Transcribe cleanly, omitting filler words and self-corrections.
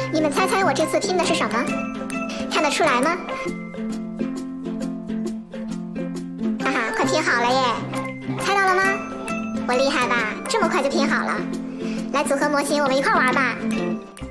你们猜猜我这次拼的是什么？看得出来吗？哈哈，快拼好了耶！猜到了吗？我厉害吧？这么快就拼好了。来组合模型，我们一块玩吧。